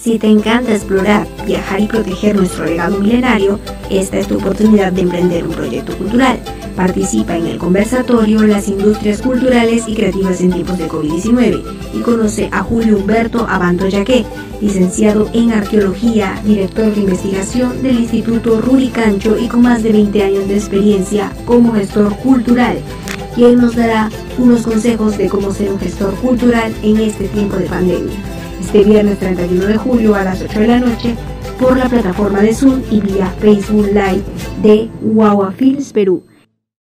Si te encanta explorar, viajar y proteger nuestro legado milenario, esta es tu oportunidad de emprender un proyecto cultural. Participa en el conversatorio Las industrias culturales y creativas en tiempos de COVID-19 y conoce a Julio Humberto Abanto Yaque, licenciado en Arqueología, director de investigación del Instituto Ruricancho y con más de 20 años de experiencia como gestor cultural, quien nos dará unos consejos de cómo ser un gestor cultural en este tiempo de pandemia. Este viernes 31 de julio a las 8 de la noche por la plataforma de Zoom y vía Facebook Live de Guagua Films Perú.